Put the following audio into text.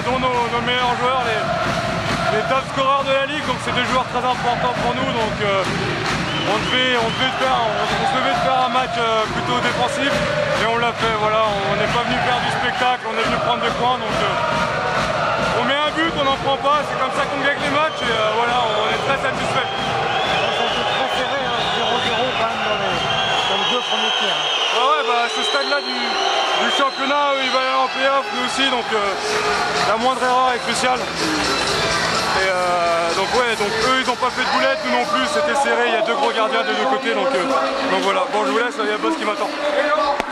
dont nos meilleurs joueurs, les top scoreurs de la ligue, donc c'est des joueurs très importants pour nous, donc on se devait de faire un match plutôt défensif, et on l'a fait, voilà, on n'est pas venu faire du spectacle, on est venu prendre des points, donc on met un but, on n'en prend pas, c'est comme ça qu'on gagne les matchs, et voilà, on est très satisfait. Très serré, 0-0 quand même dans les deux premiers tiers. Ouais, bah à ce stade-là du championnat, il va y aller en play-off, nous aussi, donc la moindre erreur est cruciale. Et donc ouais, donc eux ils n'ont pas fait de boulette, nous non plus, c'était serré, il y a deux gros gardiens des deux côtés, donc voilà. Bon, je vous laisse, il y a le boss qui m'attend.